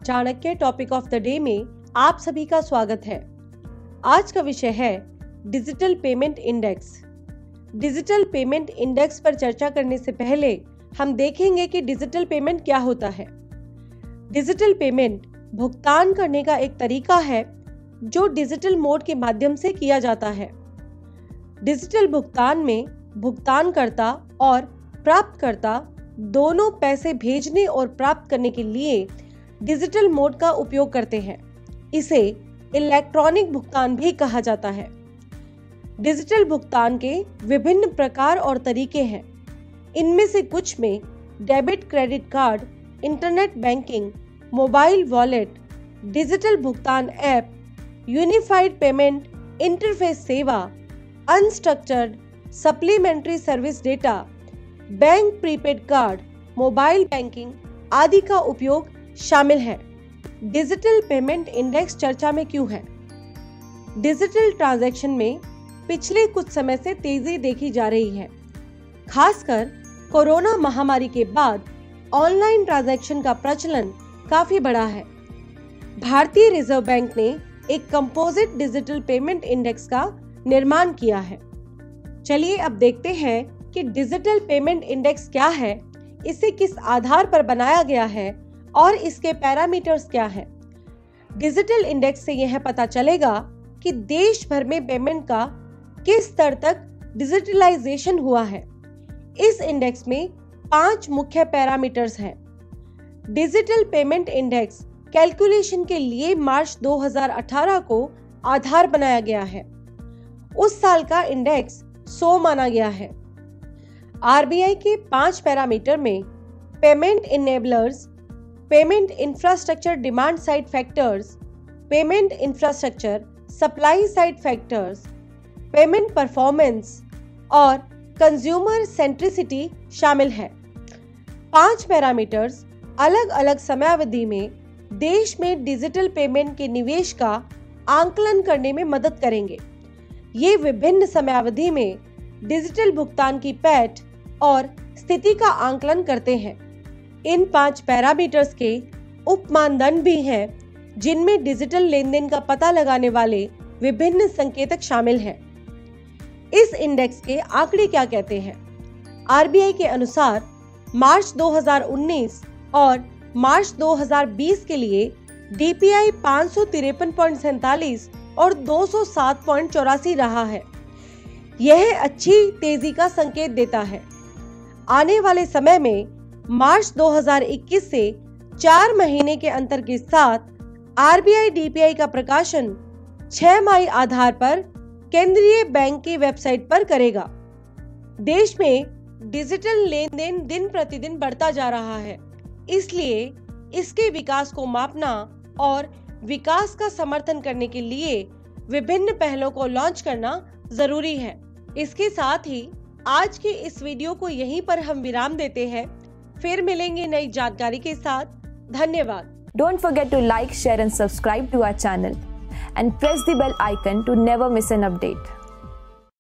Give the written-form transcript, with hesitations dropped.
Chanakya topic of the day में आप सभी का स्वागत है। आज का विषय है digital payment index. Digital payment index पर चर्चा करने से पहले हम देखेंगे कि डिजिटल पेमेंट क्या होता है। डिजिटल पेमेंट भुगतान करने का एक तरीका है जो डिजिटल मोड के माध्यम से किया जाता है। डिजिटल भुगतान में भुगतानकर्ता और प्राप्तकर्ता दोनों पैसे भेजने और प्राप्त करने के लिए डिजिटल मोड का उपयोग करते हैं। इसे इलेक्ट्रॉनिक भुगतान भी कहा जाता है। डिजिटल भुगतान के विभिन्न प्रकार और तरीके हैं। इनमें से कुछ में debit credit card, internet banking, mobile wallet, digital भुगतान ऐप, यूनिफाइड पेमेंट इंटरफेस सेवा, unstructured supplementary service data, bank prepaid card, mobile banking आदि का उपयोग शामिल है। डिजिटल पेमेंट इंडेक्स चर्चा में क्यों है? डिजिटल ट्रांजैक्शन में पिछले कुछ समय से तेजी देखी जा रही है। खासकर कोरोना महामारी के बाद ऑनलाइन ट्रांजैक्शन का प्रचलन काफी बढ़ा है। भारतीय रिजर्व बैंक ने एक कंपोजिट डिजिटल पेमेंट इंडेक्स का निर्माण किया है। चलिए अब देखते हैं कि डिजिटल पेमेंट इंडेक्स क्या है, इसे किस आधार पर बनाया गया है और इसके पैरामीटर्स क्या हैं। डिजिटल इंडेक्स से यह पता चलेगा कि देश भर में पेमेंट का किस स्तर तक डिजिटलाइजेशन हुआ है। इस इंडेक्स में 5 मुख्य पैरामीटर्स हैं। डिजिटल पेमेंट इंडेक्स कैलकुलेशन के लिए मार्च 2018 को आधार बनाया गया है। उस साल का इंडेक्स 100 माना गया है। आरबीआई के 5 पैरामीटर में payment enablers, payment infrastructure demand side factors, payment infrastructure supply side factors, payment performance और कंज्यूमर सेंट्रिसिटी शामिल है। 5 पैरामीटर्स अलग अलग समयावधि में देश में डिजिटल पेमेंट के निवेश का आंकलन करने में मदद करेंगे। ये विभिन्न समयावधि में डिजिटल भुगतान की पैठ और स्थिति का आंकलन करते हैं। इन 5 पैरामीटर्स के उप मानदंड भी हैं, जिनमें डिजिटल लेन देन का पता लगाने वाले विभिन्न संकेतक शामिल हैं। इस इंडेक्स के आंकड़े क्या कहते हैं? आरबीआई के अनुसार मार्च 2019 और मार्च 2020 के लिए डीपीआई 553.47 और 207.84 रहा है। यह अच्छी तेजी का संकेत देता है। आने वाले समय में मार्च 2021 से 4 महीने के अंतर के साथ आरबीआई डीपीआई का प्रकाशन 6 मई आधार पर केंद्रीय बैंक की वेबसाइट पर करेगा। देश में डिजिटल लेन देन दिन प्रतिदिन बढ़ता जा रहा है, इसलिए इसके विकास को मापना और विकास का समर्थन करने के लिए विभिन्न पहलों को लॉन्च करना जरूरी है। इसके साथ ही आज के इस वीडियो को यहीं पर हम विराम देते हैं। फिर मिलेंगे नई जानकारी के साथ। धन्यवाद। Don't forget to like, share and subscribe to our channel and press the bell icon to never miss an update.